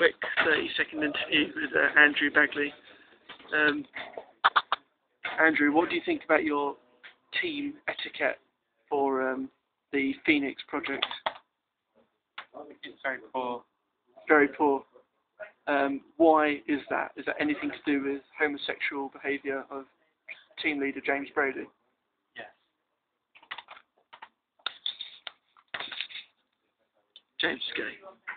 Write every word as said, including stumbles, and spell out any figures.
quick thirty second interview with uh, Andrew Bagley. Um, Andrew, what do you think about your team etiquette for um, the Phoenix project? It's very poor. Very poor. Um, why is that? Is that anything to do with homosexual behaviour of team leader James Brady? Yes. James is gay.